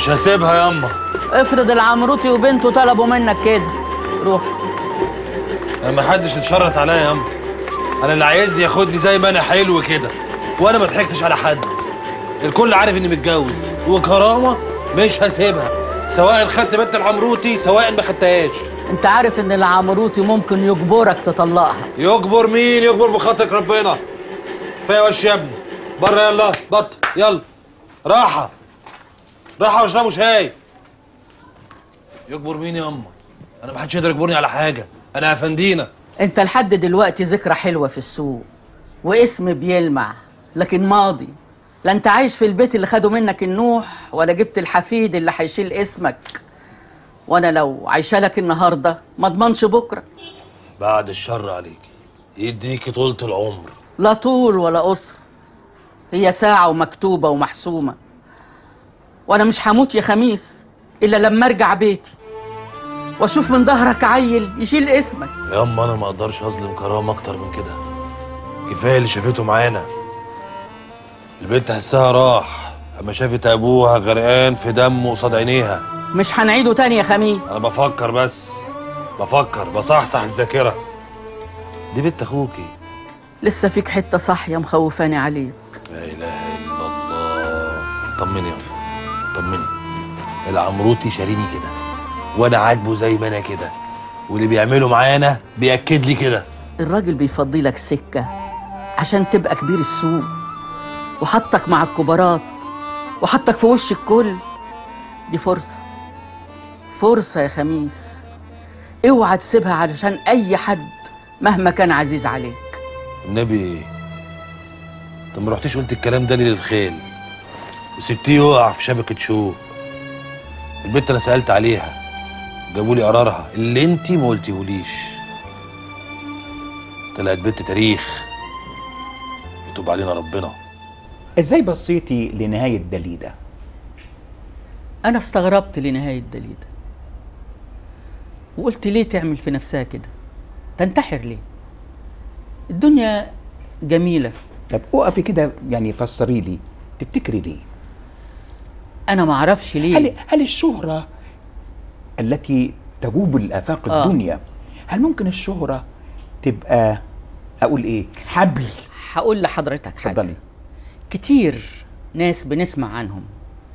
مش هسيبها ياما. افرض العمروتي وبنته طلبوا منك كده، روح. انا ما حدش اتشرط عليا ياما. انا اللي عايزني ياخدني زي ما انا حلو كده، وانا ما ضحكتش على حد. الكل عارف اني متجوز وكرامه مش هسيبها، سواء خدت بنت العمروتي سواء ما خدتهاش. انت عارف ان العمروتي ممكن يجبرك تطلقها. يجبر مين؟ يجبر بخاطرك ربنا. كفايه وش يا ابني، بره يلا بط يلا. راحه راحه واشربوا شاي. يجبر مين يا اما؟ انا ما حدش يقدر يجبرني على حاجه، انا افندينا. انت لحد دلوقتي ذكرى حلوه في السوق واسم بيلمع، لكن ماضي. لا انت عايش في البيت اللي خدوا منك النوح، ولا جبت الحفيد اللي هيشيل اسمك. وانا لو عايشه لك النهارده ما اضمنش بكره. بعد الشر عليكي، يديكي طولة العمر. لا طول ولا قصر، هي ساعه ومكتوبه ومحسومه. وانا مش هموت يا خميس الا لما ارجع بيتي واشوف من ظهرك عيل يشيل اسمك. يا اما انا ما اقدرش اظلم كرامه اكتر من كده. كفايه اللي شافته معانا. البنت حسها راح اما شافت ابوها غرقان في دمه قصاد عينيها. مش هنعيده تاني يا خميس. انا بفكر بس، بفكر بصحصح الذاكره. دي بنت اخوكي. لسه فيك حته صاحيه مخوفاني عليك. لا اله الا الله. طمني يا طمني. العمروتي شاريني كده وانا عاجبه زي ما انا كده، واللي بيعمله معانا بياكد لي كده. الراجل بيفضي لك سكه عشان تبقى كبير السوق، وحطك مع الكبارات، وحطك في وش الكل. دي فرصه، فرصه يا خميس. اوعى تسيبها علشان اي حد مهما كان عزيز عليك. النبي، طب ما رحتيش قلت الكلام ده ليه للخيل وسبتيه يقع في شبكه شوك؟ البنت انا سالت عليها، جابوا لي قرارها اللي انتي ما قلتيهوليش. طلعت بنت تاريخ، يتوب علينا ربنا. ازاي بصيتي لنهايه دليده؟ انا استغربت لنهايه دليده وقلت ليه تعمل في نفسها كده؟ تنتحر ليه؟ الدنيا جميله. طب اقفي كده، يعني فسري لي، تفتكري ليه؟ انا ما اعرفش ليه. هل الشهره التي تجوب الافاق الدنيا، هل ممكن الشهره تبقى، اقول ايه، حبل؟ هقول لحضرتك حاجه. اتفضلي. كتير ناس بنسمع عنهم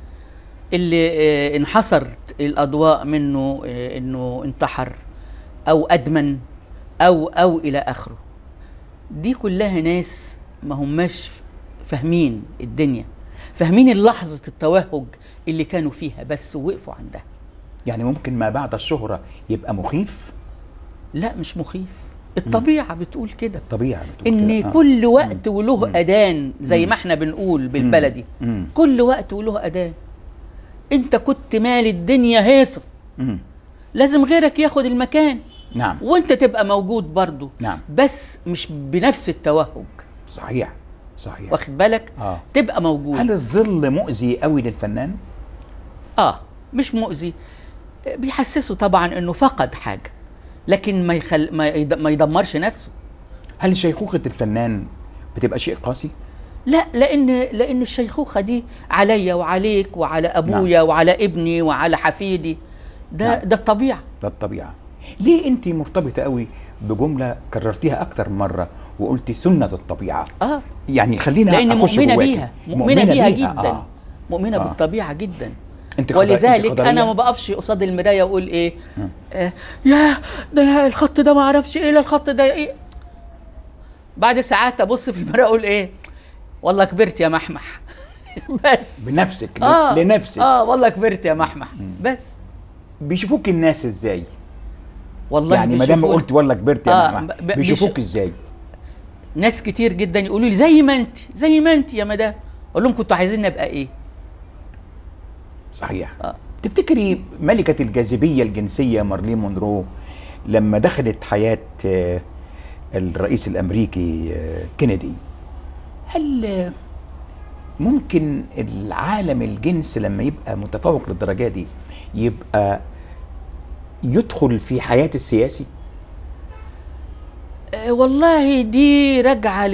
اللي انحصرت الاضواء منه انه انتحر او ادمن او الى اخره. دي كلها ناس ما هماش فاهمين الدنيا، فاهمين لحظه التوهج اللي كانوا فيها بس وقفوا عندها. يعني ممكن ما بعد الشهره يبقى مخيف؟ لا مش مخيف، الطبيعه بتقول كده. الطبيعه بتقول ان كده. كل وقت وله اذان، زي ما احنا بنقول بالبلدي. كل وقت وله اذان. انت كنت مال الدنيا هيصه، لازم غيرك ياخد المكان. نعم. وانت تبقى موجود برضه. نعم. بس مش بنفس التوهج. صحيح صحيح. واخد بالك؟ تبقى موجود. هل الظل مؤذي قوي للفنان؟ مش مؤذي، بيحسسه طبعا انه فقد حاجه، لكن ما يدمرش نفسه. هل شيخوخه الفنان بتبقى شيء قاسي؟ لا، لان الشيخوخه دي عليا وعليك وعلى ابويا وعلى ابني وعلى حفيدي. ده الطبيعه. ده الطبيعه. ليه انت مرتبطه قوي بجمله كررتيها اكتر من مره وقلتي سنه الطبيعه؟ يعني خلينا لان اخش مؤمنه جواكي. بيها، مؤمنه بيها جدا. مؤمنه بالطبيعه جدا. ولذلك انا ما بقفش قصاد المرايه واقول ايه، يا ده الخط ده ما اعرفش ايه، لا الخط ده ايه. بعد ساعات ابص في المرايه اقول ايه، والله كبرت يا محمح. بس بنفسك. لنفسك. والله كبرت يا محمح. بس بيشوفوك الناس ازاي؟ والله يعني ما دام قلت والله كبرت يا محمح، بيشوفوك ازاي؟ ناس كتير جدا يقولوا لي زي ما انت يا مدام. اقول لهم كنتوا عايزين ابقى ايه؟ صحيح. تفتكري ملكة الجاذبية الجنسية مارلين مونرو لما دخلت حياة الرئيس الأمريكي كينيدي، هل ممكن العالم الجنس لما يبقى متفوق للدرجة دي يبقى يدخل في حياة السياسي؟ والله دي راجعة للشخصيات نفسها، راجعة لشخصية السياسي.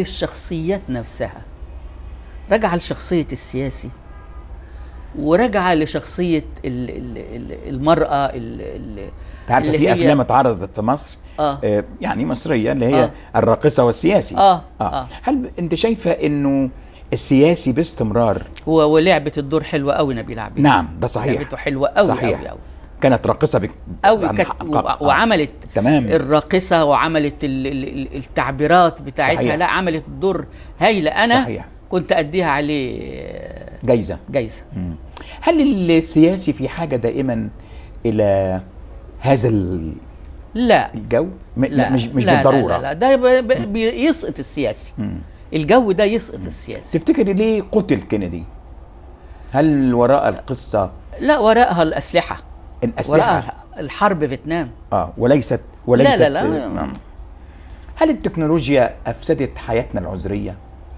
وراجعه لشخصيه المراه تعرف اللي في هي- افلام اتعرضت في مصر يعني مصريه اللي هي الراقصه والسياسي. هل انت شايفه انه السياسي باستمرار ولعبه الدور حلوه قوي نبيل عبيد. نعم ده صحيح، لعبته حلوه قوي صحيح. قوي قوي كانت راقصه قوي وعملت تمام الراقصه وعملت التعبيرات بتاعتها. صحيح. لا عملت دور هايله. انا صحيح. كنت اديها عليه جايزه. هل السياسي في حاجه دائما الى هذا لا الجو؟ لا مش لا بالضروره. لا ده بيسقط السياسي. الجو ده يسقط السياسي. تفتكري ليه قتل كينيدي؟ هل وراء القصه؟ لا وراءها الاسلحه. وراءها الحرب فيتنام. وليست لا لا. هل التكنولوجيا افسدت حياتنا العذريه؟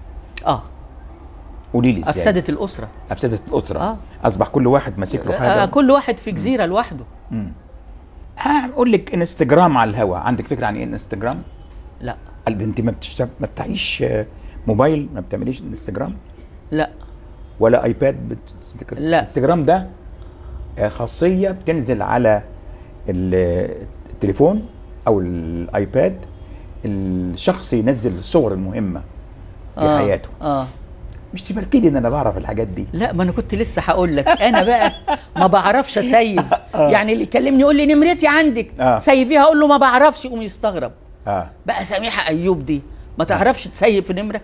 قولي لي ازاي. افسدت الاسره. اصبح كل واحد ماسك له حاجه. كل واحد في جزيره لوحده. هقول لك انستجرام على الهوا. عندك فكره عن ايه انستجرام؟ لا. انت ما بتفتحيش موبايل؟ ما بتعمليش انستجرام؟ لا. ولا ايباد؟ لا. الانستجرام ده خاصيه بتنزل على التليفون او الايباد، الشخص ينزل الصور المهمه في حياته. مش تفكري ان انا بعرف الحاجات دي؟ لا، ما انا كنت لسه هقول لك انا بقى ما بعرفش اسيف. يعني اللي يكلمني يقول لي نمرتي عندك سيفيها، اقول له ما بعرفش، يقوم يستغرب. بقى سميحه ايوب دي ما تعرفش تسيف النمره؟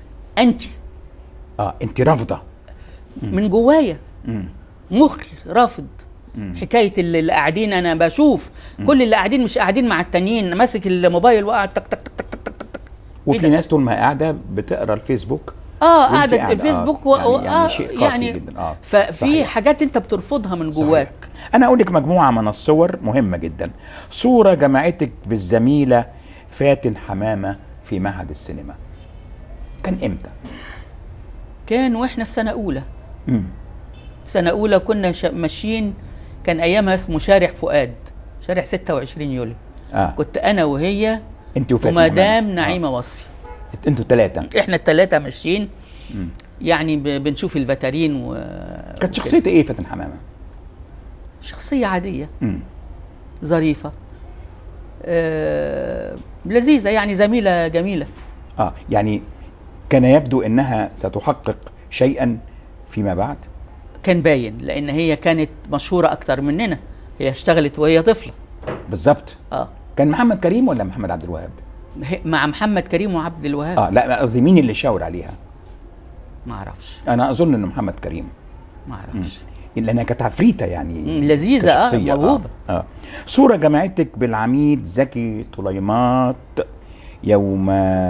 انت رافضه من جوايا، مخي رافض. حكايه اللي قاعدين، انا بشوف كل اللي قاعدين مش قاعدين مع التانيين، ماسك الموبايل وقاعد تك تك تك تك تك تك. وفي ناس طول ما قاعده بتقرا الفيسبوك. قاعده الفيسبوك يعني شيء قاسي جدا. ففي صحيح. حاجات انت بترفضها من جواك. صحيح. انا اقول لك مجموعه من الصور مهمه جدا. صوره جمعتك بالزميله فاتن حمامه في معهد السينما، كان امتى؟ كان واحنا في سنه اولى. في سنه اولى كنا ماشيين، كان ايامها اسمه شارع فؤاد، شارع 26 يوليو. كنت انا وهي انت وفاتن ومدام نعيمه وصفي. انتوا الثلاثه؟ احنا الثلاثه ماشيين. يعني بنشوف الفاترين كانت شخصيتها ايه فاتن حمامه؟ شخصيه عاديه. ظريفه. لذيذه، يعني زميله جميله. يعني كان يبدو انها ستحقق شيئا فيما بعد. كان باين، لان هي كانت مشهوره اكتر مننا، هي اشتغلت وهي طفله. بالظبط. كان محمد كريم ولا محمد عبد الوهاب؟ مع محمد كريم وعبد الوهاب. لا قصدي مين اللي شاور عليها؟ ما اعرفش. انا اظن انه محمد كريم. ما اعرفش. لانها كانت عفريته يعني. لذيذه. موهوبه. صوره جمعتك بالعميد زكي طليمات يوم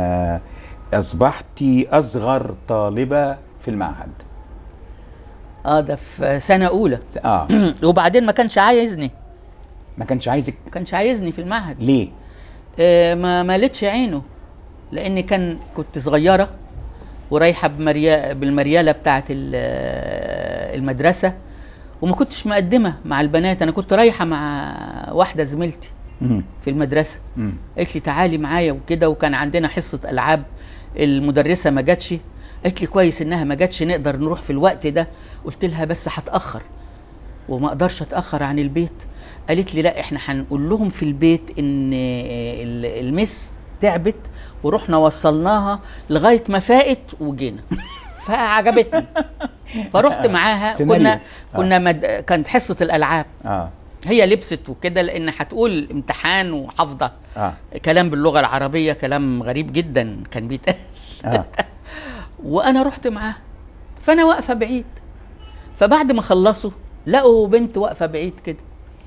اصبحت اصغر طالبه في المعهد. ده في سنه اولى. وبعدين ما كانش عايزني. ما كانش عايزك؟ ما كانش عايزني في المعهد. ليه؟ ما مالتش عينه، لاني كنت صغيره ورايحه بالمرياله بتاعه المدرسه، وما كنتش مقدمه مع البنات. انا كنت رايحه مع واحده زميلتي في المدرسه. قالت لي تعالي معايا وكده، وكان عندنا حصه العاب، المدرسه ما جاتش. قالت لي كويس انها ما جاتش، نقدر نروح في الوقت ده. قلت لها بس هتاخر وما اقدرش اتاخر عن البيت. قالت لي لا، احنا هنقول لهم في البيت ان المس تعبت، ورحنا وصلناها لغايه ما فاقت وجينا. فعجبتني فرحت معاها. كنا كانت حصه الالعاب. هي لبست وكده، لان هتقول امتحان وحافظه كلام باللغه العربيه، كلام غريب جدا كان بيتقال. وانا رحت معاها، فانا واقفه بعيد. فبعد ما خلصوا لقوا بنت واقفه بعيد كده،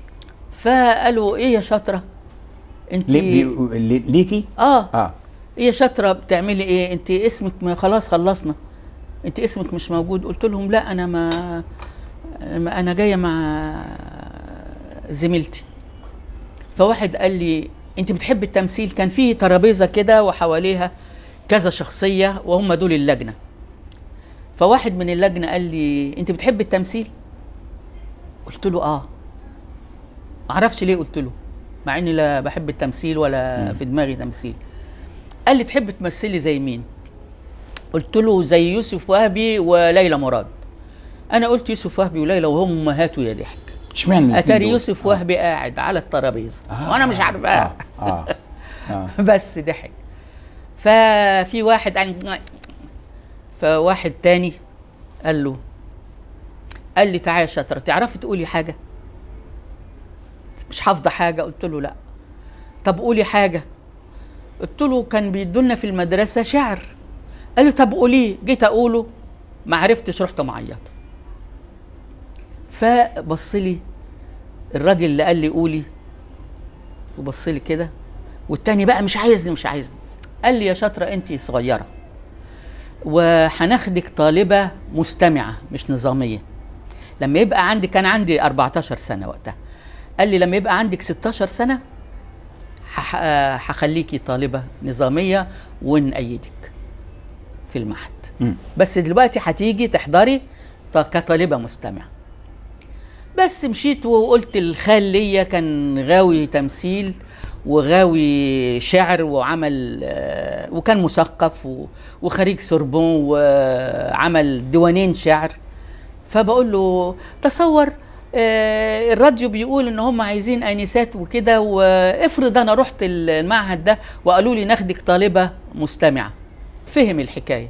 فقالوا ايه يا شاطره انت؟ ليكي؟ ايه يا شاطره بتعملي ايه انت؟ اسمك ما خلاص خلصنا، انت اسمك مش موجود. قلت لهم لا، انا جايه مع زميلتي. فواحد قال لي انت بتحب التمثيل؟ كان في ترابيزه كده وحواليها كذا شخصيه وهم دول اللجنه. فواحد من اللجنه قال لي انت بتحب التمثيل؟ قلت له معرفش ليه قلت له، مع اني لا بحب التمثيل ولا في دماغي تمثيل. قال لي تحب تمثلي زي مين؟ قلت له زي يوسف وهبي وليلى مراد. انا قلت يوسف وهبي وليلى وهم امهاته يا ضحك. اشمعنى الاتنين اتاري دول؟ يوسف وهبي قاعد على الترابيزه وانا مش عارف بقى. بس ضحك. ففي واحد فواحد تاني قال لي تعالى يا شاطره تعرفي تقولي حاجه؟ مش حافظه حاجه. قلت له لا. طب قولي حاجه. قلت له كان بيدولنا في المدرسه شعر. قال لي طب قوليه. جيت اقوله ما عرفتش، رحت معيطه. فبص لي الراجل اللي قال لي قولي وبص لي كده، والتاني بقى مش عايزني. قال لي يا شاطره انت صغيره وهناخدك طالبه مستمعه مش نظاميه. لما يبقى عندي، كان عندي 14 سنه وقتها، قال لي لما يبقى عندك 16 سنه هخليكي طالبه نظاميه ونأيدك في المعهد، بس دلوقتي هتيجي تحضري كطالبه مستمعه. بس مشيت وقلت الخال ليا كان غاوي تمثيل وغاوي شعر وعمل وكان مثقف وخريج سوربون وعمل ديوانين شعر. فبقول له تصور الراديو بيقول ان هم عايزين انسات وكده، وافرض انا رحت المعهد ده وقالوا لي ناخدك طالبه مستمعه. فهم الحكايه.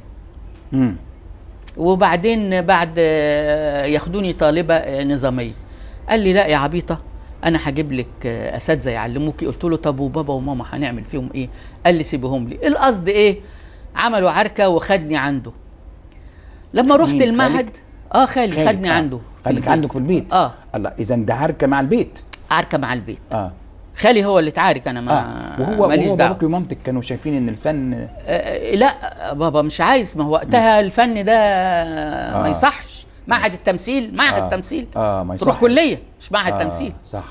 وبعدين بعد ياخدوني طالبه نظاميه. قال لي لا يا عبيطه انا هجيب لك اساتذه يعلموكي. قلت له طب وبابا وماما هنعمل فيهم ايه؟ قال لي سيبهم لي. القصد ايه؟ عملوا عركه وخدني عنده. لما رحت المعهد خالي خدني عنده. خدك عندك في البيت؟ الله، اذا ده عركه مع البيت. عركه مع البيت. خالي هو اللي اتعارك، انا وهو باباك ومامتك كانوا شايفين ان الفن لا بابا مش عايز. ما هو وقتها الفن ده ما يصحش. معهد التمثيل، معهد التمثيل ما يصحش، تروح كليه مش معهد تمثيل. صح.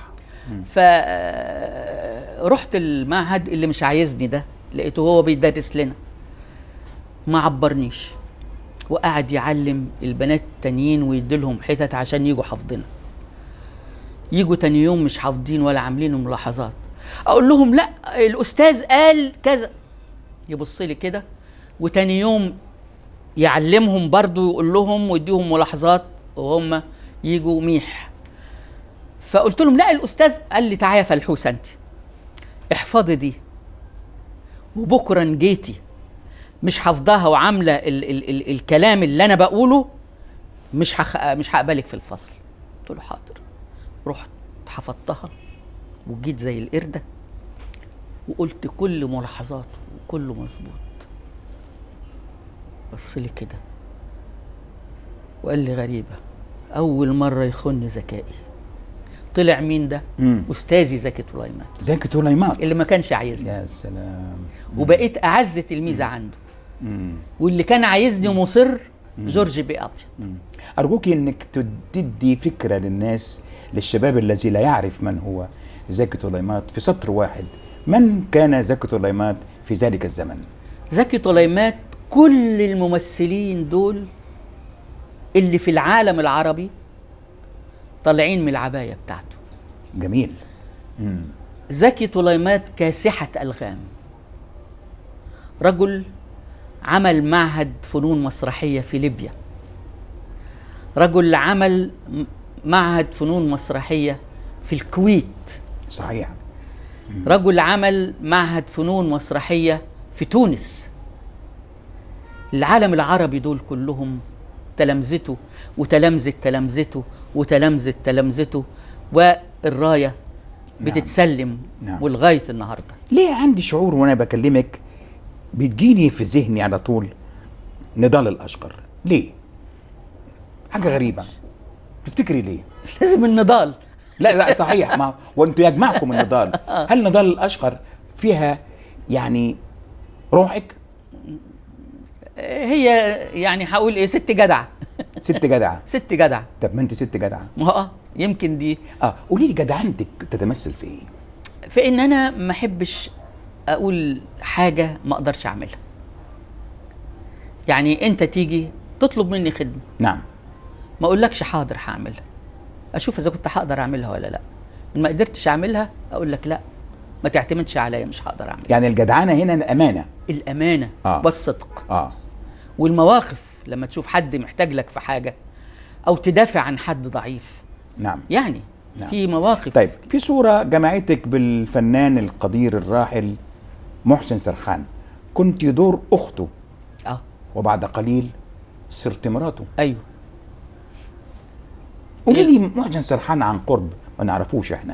فرحت المعهد اللي مش عايزني ده، لقيته هو بيدرس لنا، ما عبرنيش وقعد يعلم البنات التانيين ويديلهم حتت عشان يجوا حافظينها. يجوا تاني يوم مش حافظين ولا عاملين ملاحظات. اقول لهم لا الاستاذ قال كذا، يبص لي كده. وتاني يوم يعلمهم برضو يقول لهم ويديهم ملاحظات وهم يجوا ميح. فقلت لهم لا الاستاذ قال لي تعالى يا فلحوسه انت احفظي دي، وبكره جيتي مش حافظاها وعامله الكلام اللي انا بقوله مش هقبلك في الفصل. قلت له حاضر. رحت حفظتها وجيت زي القرده وقلت كل ملاحظاته وكله مظبوط. بص لي كده وقال لي غريبه، اول مره يخن ذكائي. طلع مين ده؟ استاذي زكي طليمات. زكي طليمات اللي ما كانش عايزني. يا سلام. وبقيت اعز تلميذه عنده. واللي كان عايزني مصر جورج بي ابيض. ارجوك انك تدي فكره للناس، للشباب الذي لا يعرف من هو زكي طليمات، في سطر واحد. من كان زكي طليمات في ذلك الزمن؟ زكي طليمات كل الممثلين دول اللي في العالم العربي طالعين من العباية بتاعته. جميل. زكي طليمات كاسحة ألغام، رجل عمل معهد فنون مسرحية في ليبيا، رجل عمل معهد فنون مسرحية في الكويت. صحيح. رجل عمل معهد فنون مسرحية في تونس. العالم العربي دول كلهم تلامذته وتلامذة تلامذته وتلامذة تلامذته، والراية بتتسلم. ولغاية النهاردة ليه عندي شعور وانا بكلمك بتجيني في ذهني على طول نضال الأشقر؟ ليه؟ حاجة غريبة. تفتكري ليه؟ لازم النضال. لا صحيح، ما وانتوا يجمعكم النضال. هل نضال الأشقر فيها يعني روحك؟ هي يعني هقول ايه، ست جدعة. ست جدعة. ست جدعة. طب ما انت ست جدعة. ما هو يمكن دي. قولي لي جدعنتك تتمثل في ايه؟ في ان انا ما احبش اقول حاجة ما اقدرش اعملها. يعني انت تيجي تطلب مني خدمة، نعم، ما اقولكش حاضر هعملها، اشوف اذا كنت هقدر اعملها ولا لا. ما قدرتش اعملها اقول لك لا، ما تعتمدش عليا، مش هقدر اعملها. يعني الجدعنة هنا الامانة. الامانة والصدق. والمواقف والمواقف لما تشوف حد محتاج لك في حاجة او تدافع عن حد ضعيف نعم. يعني. نعم. في مواقف. طيب في صورة جمعتك بالفنان القدير الراحل محسن سرحان، كنت دور أخته وبعد قليل صرت مراته. أيوه. قولي لي محسن سرحان عن قرب، ما نعرفوش احنا.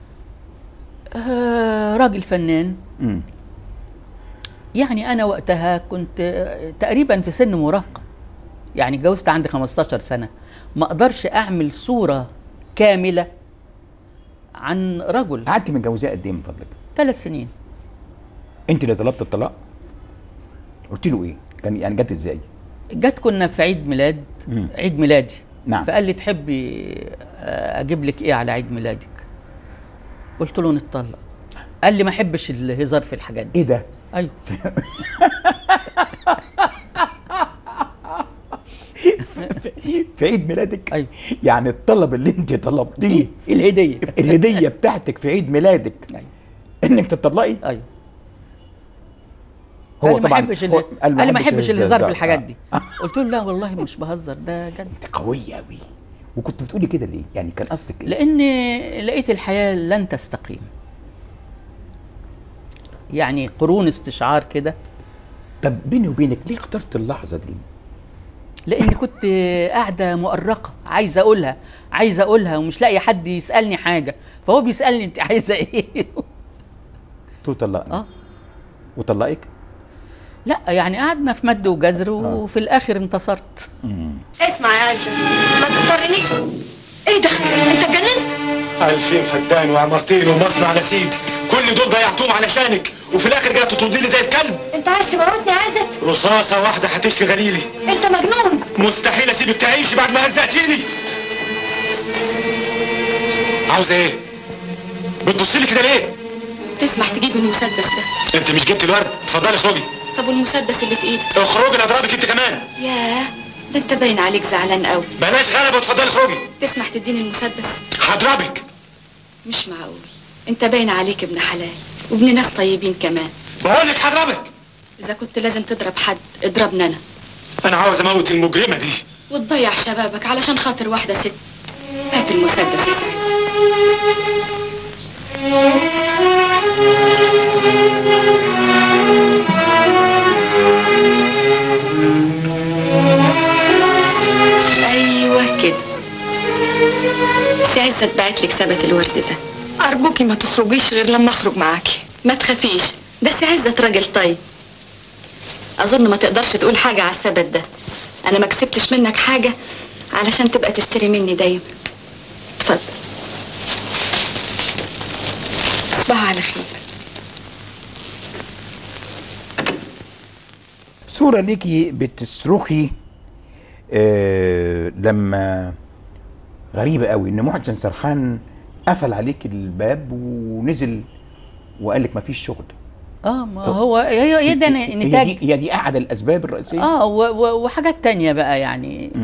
راجل فنان. يعني أنا وقتها كنت تقريبا في سن مراهقة، يعني اتجوزت عندي 15 سنة، ما أقدرش أعمل صورة كاملة عن رجل. قعدت متجوزاه قد ايه من فضلك؟ 3 سنين. انت اللي طلبت الطلاق؟ قلت له ايه؟ كان يعني جت ازاي؟ جت كنا في عيد ميلاد، عيد ميلادي. نعم. فقال لي تحبي اجيب لك ايه على عيد ميلادك؟ قلت له نتطلق. قال لي ما احبش الهزار في الحاجات دي. ايه ده؟ ايوه. في عيد ميلادك؟ ايوه. يعني الطلب اللي انت طلبتيه، الهديه بتاعتك في عيد ميلادك، أيوة. انك تطلقي؟ ايوه. هو طبعا قال لي ما احبش الهزار في الحاجات دي. قلت له لا والله مش بهزر، ده جد. انت قويه قوي. وكنت بتقولي كده ليه؟ يعني كان قصدك ايه؟ لان لقيت الحياه لن تستقيم، يعني قرون استشعار كده. طب بيني وبينك ليه اخترت اللحظه دي؟ لاني كنت قاعده مؤرقه، عايزه اقولها ومش لاقي حد يسالني حاجه، فهو بيسالني انت عايزه ايه؟ طلقني. وطلقك؟ لا يعني قعدنا في مد وجزر وفي الاخر انتصرت. اسمع يا عزة، ما تضطرنيش. ايه ده؟ انت اتجننت؟ 2000 فدان وعمارتين ومصنع نسيج، كل دول ضيعتهم علشانك، وفي الاخر جاي تطردي لي زي الكلب. انت عايز تموتني يا عزة؟ رصاصه واحده هتشفي غليلي. انت مجنون. مستحيل اسيبك تعيشي بعد ما هزقتيني. عاوزه ايه؟ بتبصي لي كده ليه؟ تسمح تجيب المسدس ده؟ انت مش جبت الورد؟ اتفضلي اخرجي. طب والمسدس اللي في ايدك؟ اخرجي انا اضربك انت كمان. ياه، ده انت باين عليك زعلان قوي. بلاش غلبه واتفضلي اخرجي. تسمح تديني المسدس؟ هضربك. مش معقول، انت باين عليك ابن حلال وابن ناس طيبين كمان. بقول لك هضربك. اذا كنت لازم تضرب حد اضربني انا عاوز اموت المجرمه دي وتضيع شبابك علشان خاطر واحده ست. هات المسدس يا سعيد. ايوه كده. سي عزت بعت لك ثبت الورد ده. ارجوكي ما تخرجيش غير لما اخرج معاكي. ما تخافيش، ده سي عزت راجل طيب. اظن ما تقدرش تقول حاجه على الثبت ده. انا ما كسبتش منك حاجه علشان تبقى تشتري مني دايما. اتفضل. تصبحوا على خير. صورة ليكي بتصرخي لما غريبة قوي ان محسن سرحان قفل عليك الباب ونزل وقال لك مفيش شغل. ما هو هي ده نتاج. هي دي احد الاسباب الرئيسية. وحاجات تانية بقى يعني.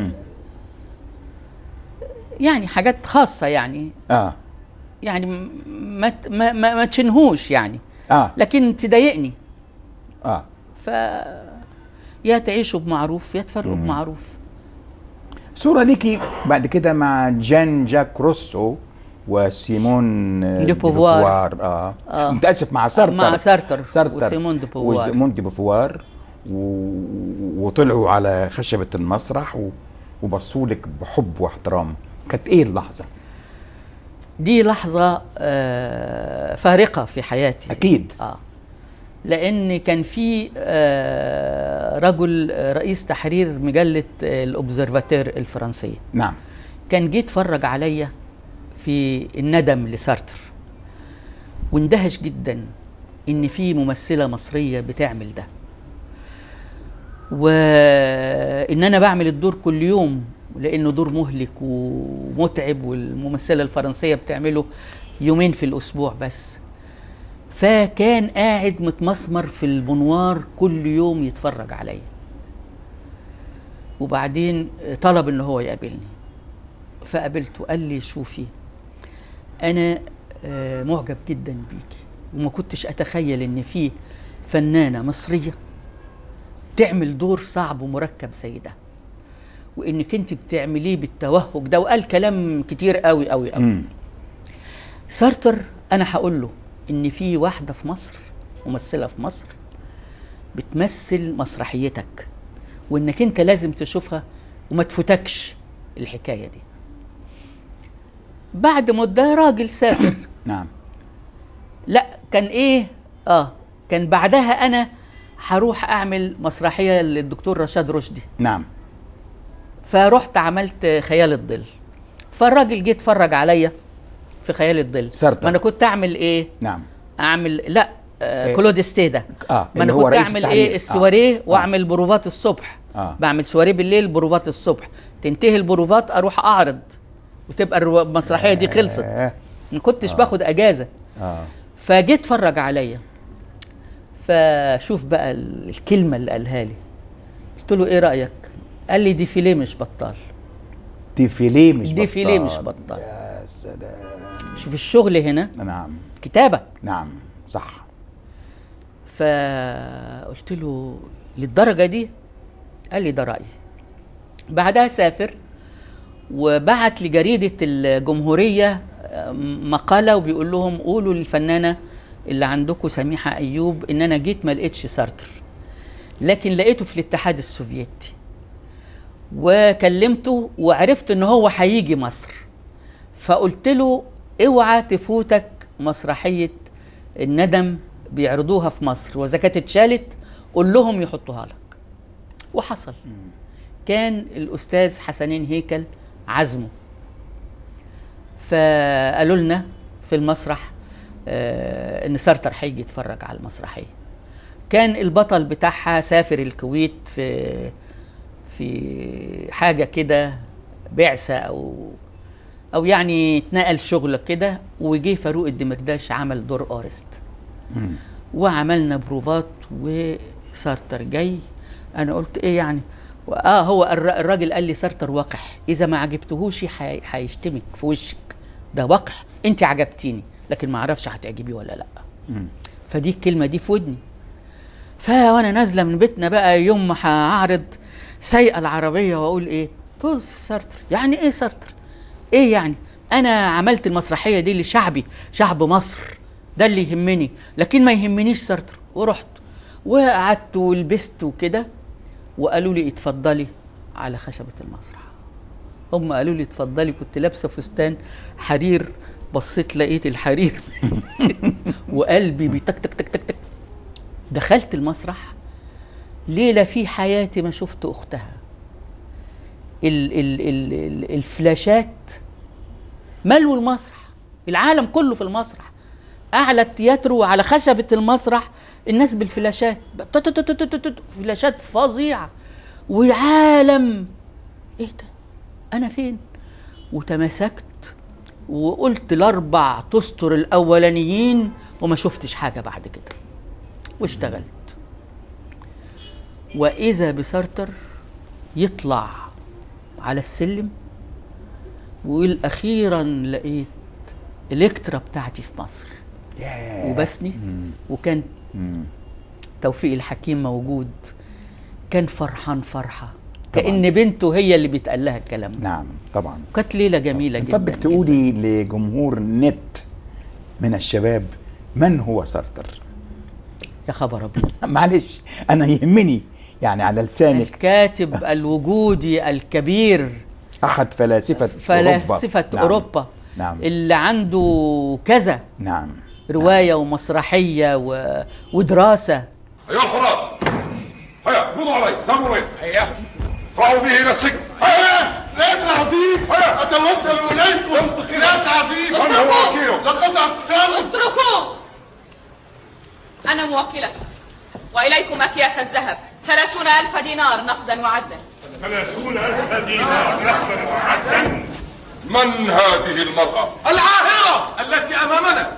يعني حاجات خاصة يعني. يعني ما تشنهوش يعني. لكن تضايقني. ف يا تعيشوا بمعروف يا تفرقوا بمعروف. صورة ليكي بعد كده مع جان جاك روسو وسيمون دي بوفوار. متأسف، مع سارتر وسيمون دي بوفوار وطلعوا على خشبة المسرح وبصوا لك بحب واحترام. كانت ايه اللحظة؟ دي لحظة فارقة في حياتي. أكيد. لأن كان في رجل رئيس تحرير مجلة الأوبزرفاتير الفرنسية. نعم. كان جه اتفرج عليا في الندم لسارتر واندهش جدا إن في ممثلة مصرية بتعمل ده، وإن أنا بعمل الدور كل يوم لأنه دور مهلك ومتعب، والممثلة الفرنسية بتعمله يومين في الأسبوع بس. فكان قاعد متمسمر في المنوار كل يوم يتفرج عليا، وبعدين طلب ان هو يقابلني. فقابلته، قال لي شوفي انا معجب جدا بيكي، وما كنتش اتخيل ان في فنانة مصرية تعمل دور صعب ومركب زي ده، وانك انت بتعمليه بالتوهج ده، وقال كلام كتير قوي قوي قوي. سارتر انا هقول له ان في واحده في مصر، ممثله في مصر بتمثل مسرحيتك، وانك انت لازم تشوفها وما تفوتكش الحكايه دي. بعد مده راجل سافر. نعم. لا كان ايه، كان بعدها انا هروح اعمل مسرحيه للدكتور رشاد رشدي. نعم. فرحت عملت خيال الظل، فالراجل جه اتفرج عليا في خيال الظل. سارتر. ما انا كنت اعمل ايه؟ نعم. اعمل لا كلود استيدا. ما انا كنت اعمل ايه السواريه واعمل بروفات الصبح. بعمل سواريه بالليل، بروفات الصبح، تنتهي البروفات اروح اعرض وتبقى المسرحيه دي خلصت. ما كنتش باخد اجازه. فجيت اتفرج عليا، فشوف بقى الكلمه اللي قالها لي. قلت له ايه رايك؟ قال لي ديفيليه مش بطال. ديفيليه مش بطال. ديفيليه مش بطال. يا سلام. شوف الشغل هنا. نعم. كتابه. نعم صح. فقلت له للدرجه دي؟ قال لي ده رايي. بعدها سافر وبعت لجريده الجمهوريه مقاله وبيقول لهم قولوا للفنانه اللي عندكم سميحه ايوب ان انا جيت ما لقيتش سارتر، لكن لقيته في الاتحاد السوفيتي وكلمته وعرفت ان هو هيجي مصر. فقلت له اوعى تفوتك مسرحيه الندم بيعرضوها في مصر، واذا كانت اتشالت قول لهم يحطوها لك. وحصل. كان الاستاذ حسنين هيكل عزمه، فقالوا لنا في المسرح ان سارتر هيجي يتفرج على المسرحيه. كان البطل بتاعها سافر الكويت في حاجه كده بعثه او يعني اتنقل شغل كده، وجي فاروق الدمرداش عمل دور اورست. وعملنا بروفات وسارتر جاي. انا قلت ايه يعني؟ هو الراجل قال لي سارتر وقح، اذا ما عجبتهوش هيشتمك في وشك، ده وقح، انت عجبتيني لكن ما اعرفش هتعجبيه ولا لا. فدي الكلمه دي في ودني. وانا نازله من بيتنا بقى يوم ما هعرض سايقه العربيه واقول ايه؟ طز سارتر. يعني ايه سارتر؟ ايه يعني؟ انا عملت المسرحيه دي لشعبي، شعب مصر، ده اللي يهمني، لكن ما يهمنيش سارتر. ورحت وقعدت ولبست وكده، وقالوا لي اتفضلي على خشبه المسرح. هم قالوا لي اتفضلي، كنت لابسه فستان حرير، بصيت لقيت الحرير وقلبي بيتك تك تك تك تك. دخلت المسرح، ليله في حياتي ما شفت اختها. الفلاشات ملوا المسرح، العالم كله في المسرح، اعلى التياترو وعلى خشبه المسرح الناس بالفلاشات، فلاشات فظيعه، والعالم ايه ده؟ انا فين؟ وتمسكت وقلت الاربع تستر الاولانيين وما شفتش حاجه بعد كده، واشتغلت. واذا بسارتر يطلع على السلم ويقول اخيرا لقيت الكترا بتاعتي في مصر. وبسني. وكان توفيق الحكيم موجود، كان فرحان فرحه كأن بنته هي اللي بيتقال لها الكلام ده. نعم طبعا. كانت ليله جميله جدا. فضلك تقولي لجمهور نت من الشباب من هو سارتر؟ يا خبر ابيض. معلش انا يهمني يعني على لسانك. الكاتب الوجودي الكبير، احد فلاسفه اوروبا. نعم. اللي عنده كذا. نعم. روايه ومسرحيه ودراسه. ايها الحراس، هيا قبضوا علي، ذهبوا وين؟ هيا ادفعوا به الى السجن. هيا لا تعذيب، هيا اتوسل اليكم، لا تعذيب. من هو وكيله؟ لقد اقسام. اتركوه، انا موكلة، واليكم اكياس الذهب 30,000 دينار نقدا وعدا. 30,000 دينار نقدا وعدا؟ من هذه المرأة؟ العاهرة التي أمامنا.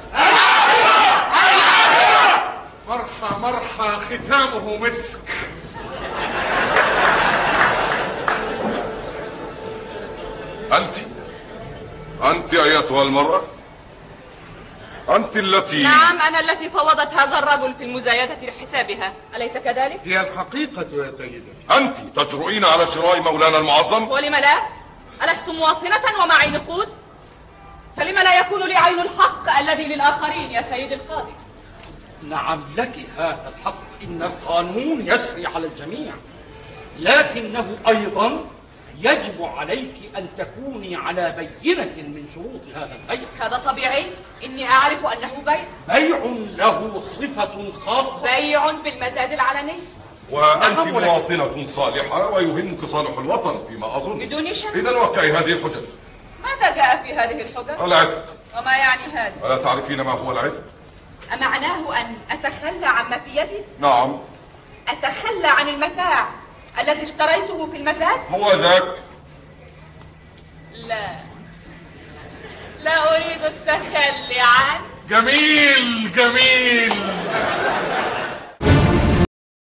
العاهرة مرحى مرحى ختامه مسك. أنت أيتها المرأة، أنت التي... نعم، أنا التي فوضت هذا الرجل في المزايدة لحسابها، أليس كذلك؟ هي الحقيقة يا سيدتي. أنت تجرؤين على شراء مولانا المعظم؟ ولم لا؟ ألست مواطنة ومعي نقود؟ فلم لا يكون لي عين الحق الذي للآخرين يا سيدي القاضي؟ نعم لك هذا الحق، إن القانون يسري على الجميع، لكنه أيضا يجب عليك أن تكوني على بينة من شروط هذا البيع. هذا طبيعي، إني أعرف أنه بيع. بيع له صفة خاصة، بيع بالمزاد العلني. وأنت مواطنة صالحة ويهمك صالح الوطن فيما أظن. بدون شك. إذا وقعي هذه الحجج. ماذا جاء في هذه الحجج؟ العتق. وما يعني هذا؟ ألا تعرفين ما هو العتق؟ أمعناه أن أتخلى عما في يدي؟ نعم. أتخلى عن المتاع الذي اشتريته في المزاد؟ هو ذاك. لا أريد التخلي عنه. جميل جميل.